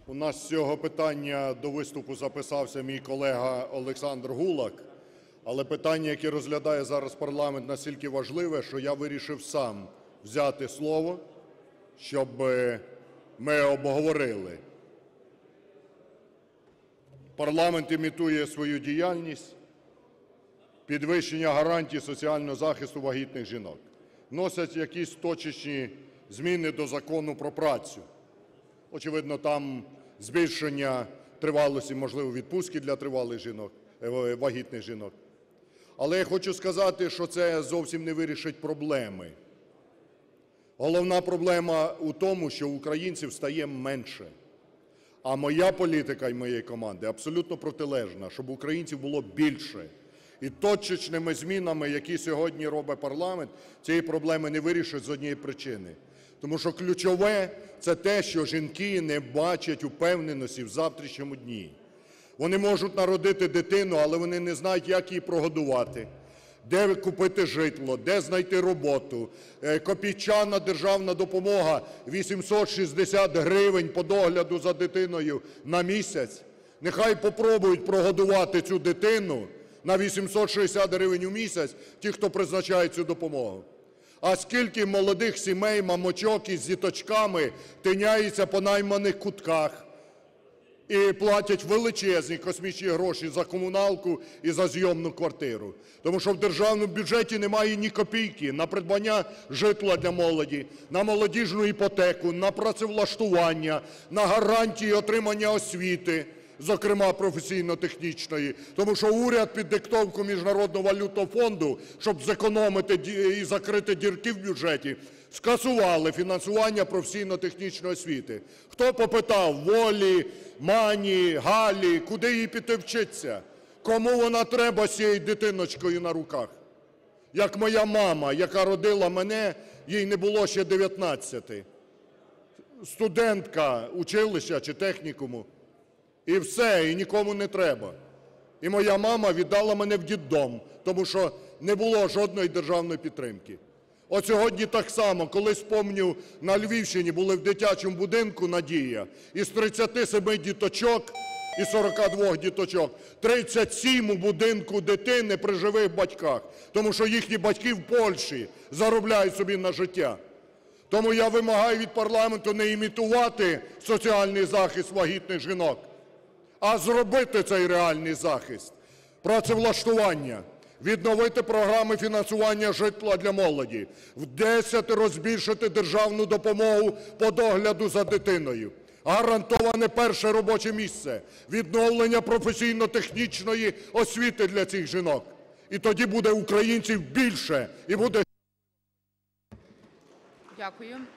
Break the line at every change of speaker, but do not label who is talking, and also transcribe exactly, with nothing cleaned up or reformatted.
У нас з цього питання до виступу записався мій колега Олександр Гулак, але питання, яке розглядає зараз парламент, настільки важливе, що я вирішив сам взяти слово, щоб ми обговорили. Парламент імітує свою діяльність підвищення гарантій соціального захисту вагітних жінок. Вносять якісь точечні зміни до Закону про працю. Очевидно, там збільшення тривалості, можливо, відпустки для тривалих жінок, вагітних жінок. Але я хочу сказати, що це зовсім не вирішить проблеми. Головна проблема у тому, що українців стає менше. А моя політика і моєї команди абсолютно протилежна, щоб українців було більше. І точечними змінами, які сьогодні робить парламент, цієї проблеми не вирішить з однієї причини. Тому що ключове – це те, що жінки не бачать упевненості в завтрашньому дні. Вони можуть народити дитину, але вони не знають, як її прогодувати, де купити житло, де знайти роботу. Копійчана державна допомога – вісімсот шістдесят гривень по догляду за дитиною на місяць. Нехай попробують прогодувати цю дитину на вісімсот шістдесят гривень у місяць ті, хто призначає цю допомогу. А скільки молодих сімей, мамочок із діточками тиняються по найманих кутках і платять величезні космічні гроші за комуналку і за зйомну квартиру. Тому що в державному бюджеті немає ні копійки на придбання житла для молоді, на молодіжну іпотеку, на працевлаштування, на гарантії отримання освіти, зокрема професійно-технічної. Тому що уряд під диктовку Міжнародного валютного фонду, щоб зекономити і закрити дірки в бюджеті, скасували фінансування професійно-технічної освіти. Хто попитав Волі, Мані, Галі, куди їй піти вчитися? Кому вона треба з цією дитиночкою на руках? Як моя мама, яка родила мене, їй не було ще дев'ятнадцяти. Студентка училища чи технікуму. І все, і нікому не треба. І моя мама віддала мене в дитдом, тому що не було жодної державної підтримки. От сьогодні так само, колись, пам'ятаю, на Львівщині були в дитячому будинку «Надія», із тридцяти семи діточок і сорока двох діточок, тридцять сім у будинку дитини при живих батьках, тому що їхні батьки в Польщі заробляють собі на життя. Тому я вимагаю від парламенту не імітувати соціальний захист вагітних жінок, а зробити цей реальний захист. Працевлаштування, відновити програми фінансування житла для молоді, вдесятеро збільшити державну допомогу по догляду за дитиною, гарантоване перше робоче місце, відновлення професійно-технічної освіти для цих жінок. І тоді буде українців більше, і буде...
Дякую.